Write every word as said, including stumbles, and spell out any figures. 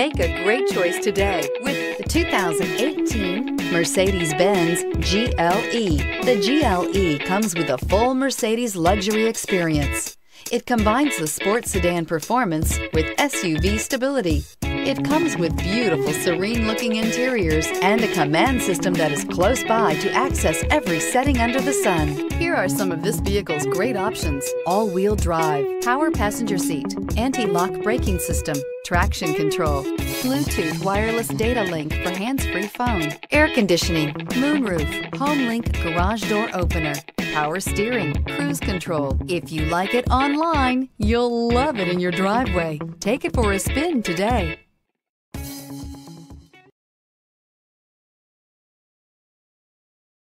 Make a great choice today with the two thousand eighteen Mercedes-Benz G L E. The G L E comes with a full Mercedes luxury experience. It combines the sports sedan performance with S U V stability. It comes with beautiful, serene-looking interiors and a command system that is close by to access every setting under the sun. Here are some of this vehicle's great options: all-wheel drive, power passenger seat, anti-lock braking system, traction control, Bluetooth wireless data link for hands-free phone, air conditioning, moonroof, home link garage door opener, power steering, cruise control. If you like it online, you'll love it in your driveway. Take it for a spin today.